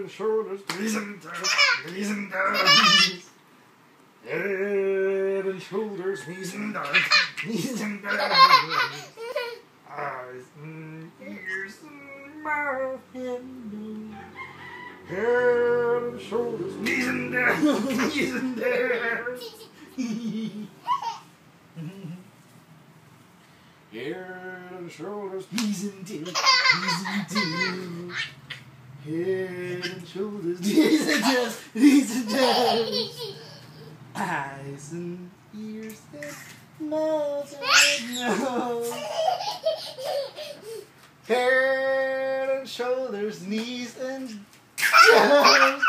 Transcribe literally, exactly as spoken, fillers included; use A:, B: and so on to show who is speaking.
A: and shoulders, knees and toes, knees and toes. Head and shoulders, knees and toes, knees and toes. Eyes and ears and mouth and nose. Head and shoulders, knees and toes, knees and toes. Head and shoulders, knees and toes, knees and toes. Head and shoulders, knees and toes, knees and toes. Eyes and ears and mouth and nose. Head and shoulders, knees and toes.